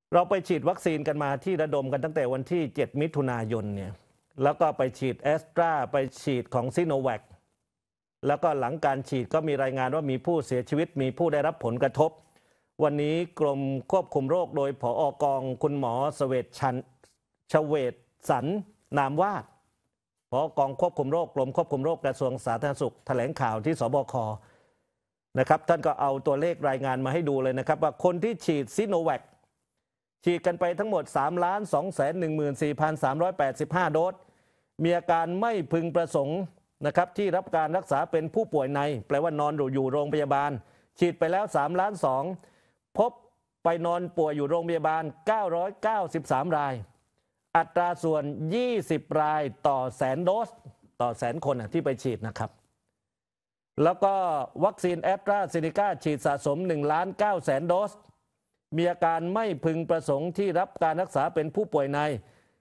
เราไปฉีดวัคซีนกันมาที่ระดมกันตั้งแต่วันที่7มิถุนายนเนี่ยแล้วก็ไปฉีดแอสตราไปฉีดของซิโนแวคแล้วก็หลังการฉีดก็มีรายงานว่ามีผู้เสียชีวิตมีผู้ได้รับผลกระทบวันนี้กรมควบคุมโรคโดยผอกองคุณหมอเสวตชเวตสันนามวาดผอกองควบคุมโรคกรมควบคุมโรคกระทรวงสาธารณสุขแถลงข่าวที่สบคนะครับท่านก็เอาตัวเลขรายงานมาให้ดูเลยนะครับว่าคนที่ฉีดซิโนแวคฉีดกันไปทั้งหมด 3,214,385 โดสมีอาการไม่พึงประสงค์นะครับที่รับการรักษาเป็นผู้ป่วยในแปลว่านอนอยู่โรงพยาบาลฉีดไปแล้ว3 ล้าน 2พบไปนอนป่วยอยู่โรงพยาบาล993 รายอัตราส่วน20 รายต่อแสนโดสต่อแสนคนที่ไปฉีดนะครับแล้วก็วัคซีนแอสตราเซเนกาฉีดสะสม 1,900,000 โดสมีอาการไม่พึงประสงค์ที่รับการรักษาเป็นผู้ป่วยใน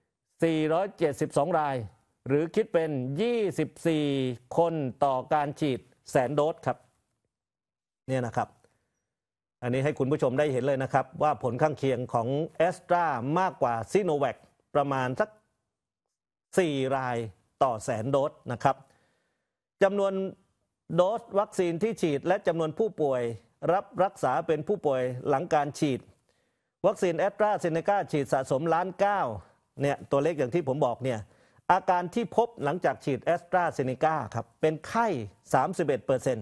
472 รายหรือคิดเป็น24 คนต่อการฉีดแสนโดสครับเนี่ยนะครับอันนี้ให้คุณผู้ชมได้เห็นเลยนะครับว่าผลข้างเคียงของแอสตรามากกว่าซิโนแวคประมาณสัก4 รายต่อแสนโดสนะครับจำนวนโดสวัคซีนที่ฉีดและจำนวนผู้ป่วยรับรักษาเป็นผู้ป่วยหลังการฉีดวัคซีนแอสตราเซเนกาฉีดสะสม1.9 ล้านเนี่ยตัวเลขอย่างที่ผมบอกเนี่ยอาการที่พบหลังจากฉีดแอสตราเซเนกาครับเป็นไข้ 31%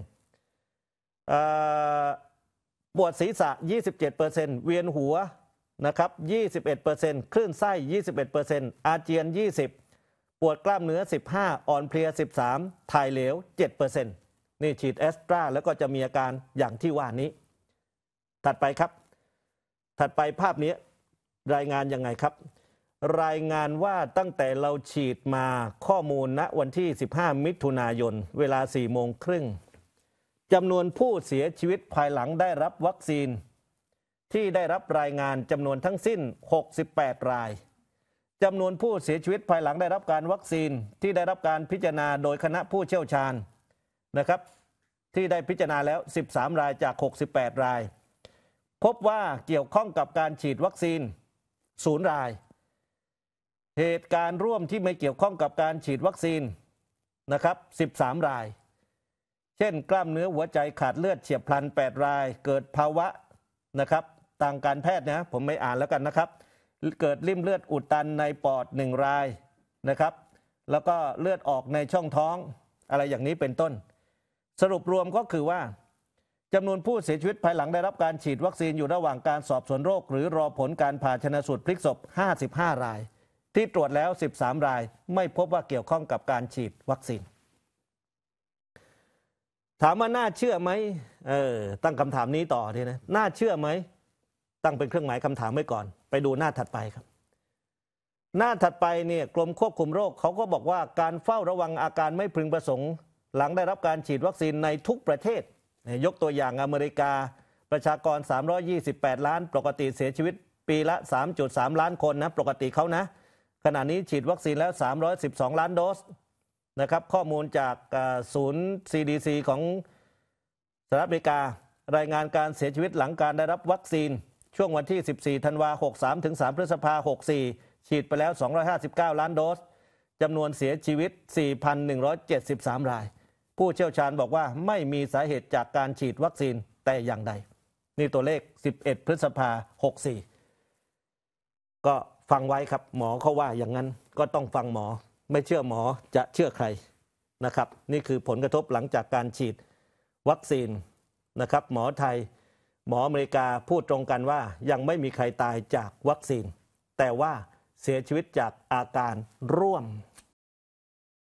ปวดศีรษะ 27% เวียนหัวนะครับ 21% คลื่นไส้ 21% อาเจียน 20%ปวดกล้ามเนื้อ 15%อ่อนเพลีย 13%ถ่ายเหลว 7%นี่ฉีดแอสตราแล้วก็จะมีอาการอย่างที่ว่านี้ถัดไปครับถัดไปภาพนี้รายงานยังไงครับรายงานว่าตั้งแต่เราฉีดมาข้อมูลณวันที่15มิถุนายนเวลา 4:30 น.จำนวนผู้เสียชีวิตภายหลังได้รับวัคซีนที่ได้รับรายงานจำนวนทั้งสิ้น68 รายจำนวนผู้เสียชีวิตภายหลังได้รับการวัคซีนที่ได้รับการพิจารณาโดยคณะผู้เชี่ยวชาญนะครับที่ได้พิจารณาแล้ว13 รายจาก68 รายพบว่าเกี่ยวข้องกับการฉีดวัคซีน0 รายเหตุการณ์ร่วมที่ไม่เกี่ยวข้องกับการฉีดวัคซีนนะครับ13 รายเช่นกล้ามเนื้อหัวใจขาดเลือดเฉียบพลัน8 รายเกิดภาวะนะครับทางการแพทย์นะผมไม่อ่านแล้วกันนะครับเกิดริ่มเลือดอุดตันในปอด1 รายนะครับแล้วก็เลือดออกในช่องท้องอะไรอย่างนี้เป็นต้นสรุปรวมก็คือว่าจำนวนผู้เสียชีวิตภายหลังได้รับการฉีดวัคซีนอยู่ระหว่างการสอบสวนโรคหรือรอผลการผ่าชนสูตรพลิกศพ55 รายที่ตรวจแล้ว13 รายไม่พบว่าเกี่ยวข้องกับการฉีดวัคซีนถามว่าน่าเชื่อไหมตั้งคำถามนี้ต่อทีนะน่าเชื่อไหมตั้งเป็นเครื่องหมายคำถามไว้ก่อนไปดูหน้าถัดไปครับหน้าถัดไปเนี่ยกรมควบคุมโรคเขาก็บอกว่าการเฝ้าระวังอาการไม่พึงประสงค์หลังได้รับการฉีดวัคซีนในทุกประเทศยกตัวอย่างอเมริกาประชากร328 ล้านปกติเสียชีวิตปีละ 3.3 ล้านคนนะปกติเขานะขณะนี้ฉีดวัคซีนแล้ว312 ล้านโดสนะครับข้อมูลจากศูนย์ CDC ของสหรัฐอเมริการายงานการเสียชีวิตหลังการได้รับวัคซีนช่วงวันที่14ธันวาคม63ถึง3พฤษภาคม64ฉีดไปแล้ว259 ล้านโดสจำนวนเสียชีวิต 4,173 รายผู้เชี่ยวชาญบอกว่าไม่มีสาเหตุจากการฉีดวัคซีนแต่อย่างใดนี่ตัวเลข11พฤษภาคม64ก็ฟังไว้ครับหมอเขาว่าอย่างนั้นก็ต้องฟังหมอไม่เชื่อหมอจะเชื่อใครนะครับนี่คือผลกระทบหลังจากการฉีดวัคซีนนะครับหมอไทยหมออเมริกาพูดตรงกันว่ายังไม่มีใครตายจากวัคซีนแต่ว่าเสียชีวิตจากอาการร่วม